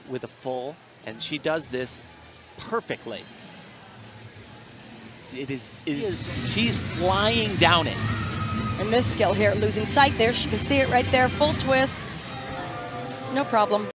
with a full, and she does this perfectly. She's flying down it. And this skill here, losing sight there, she can see it right there, full twist, no problem.